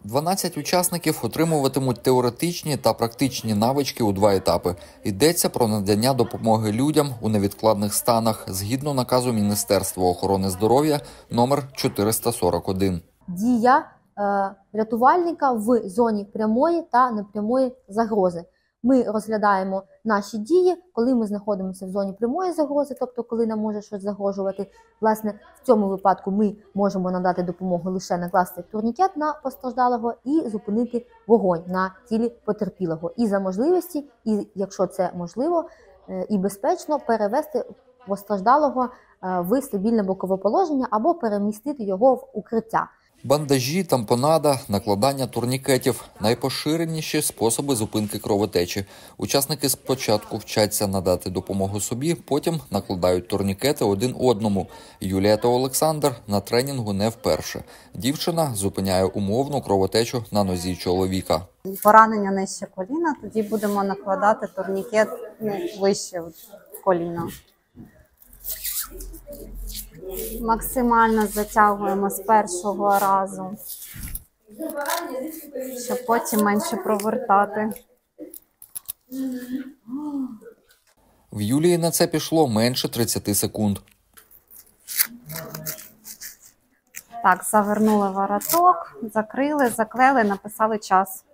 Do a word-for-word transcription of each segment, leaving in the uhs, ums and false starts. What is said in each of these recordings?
дванадцять учасників отримуватимуть теоретичні та практичні навички у два етапи. Йдеться про надання допомоги людям у невідкладних станах згідно наказу Міністерства охорони здоров'я номер чотириста сорок один. Дія е, рятувальника в зоні прямої та непрямої загрози. Ми розглядаємо наші дії, коли ми знаходимося в зоні прямої загрози, тобто коли нам може щось загрожувати. Власне, в цьому випадку ми можемо надати допомогу лише накласти турнікет на постраждалого і зупинити вогонь на тілі потерпілого. І за можливості, і якщо це можливо і безпечно, перевести постраждалого в стабільне бокове положення або перемістити його в укриття. Бандажі, тампонада, накладання турнікетів – найпоширеніші способи зупинки кровотечі. Учасники спочатку вчаться надати допомогу собі, потім накладають турнікети один одному. Юлія та Олександр на тренінгу не вперше. Дівчина зупиняє умовну кровотечу на нозі чоловіка. Поранення нижче коліна, тоді будемо накладати турнікет ну, вище коліна. Максимально затягуємо з першого разу, щоб потім менше провертати. В Юлії на це пішло менше тридцяти секунд. Так, завернули вороток, закрили, заклеїли, написали час.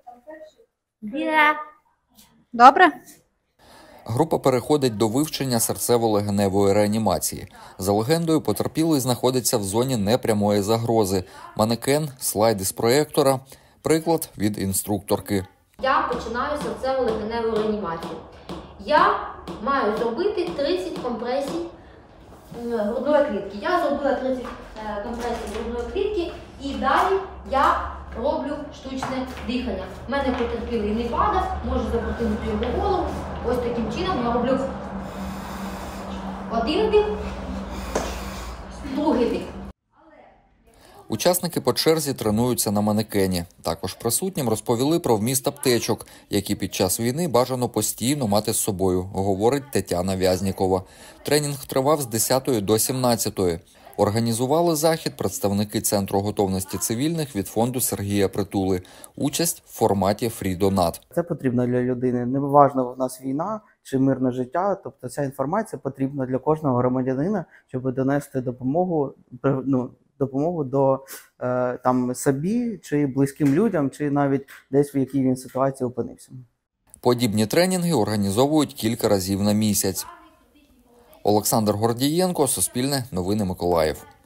Добре? Група переходить до вивчення серцево-легеневої реанімації. За легендою, потерпілий знаходиться в зоні непрямої загрози. Манекен, слайд із проєктора, приклад від інструкторки. Я починаю серцево-легеневу реанімацію. Я маю зробити тридцять компресій грудної клітки. Я зробила тридцять компресій грудної клітки і далі я роблю штучне дихання. У мене потерпілий не падав, можу запротинути його голову. Ось таким чином я роблю один дих, другий дих. Учасники по черзі тренуються на манекені. Також присутнім розповіли про вміст аптечок, які під час війни бажано постійно мати з собою, говорить Тетяна В'язнікова. Тренінг тривав з десятої до сімнадцятої. Організували захід представники Центру готовності цивільних від фонду Сергія Притули. Участь в форматі фрі-донат. Це потрібно для людини. Неважно, в нас війна чи мирне життя. Тобто ця інформація потрібна для кожного громадянина, щоб донести допомогу, ну, допомогу до е, там собі, чи близьким людям, чи навіть десь в якій він ситуації опинився. Подібні тренінги організовують кілька разів на місяць. Олександр Гордієнко, Суспільне новини Миколаїв.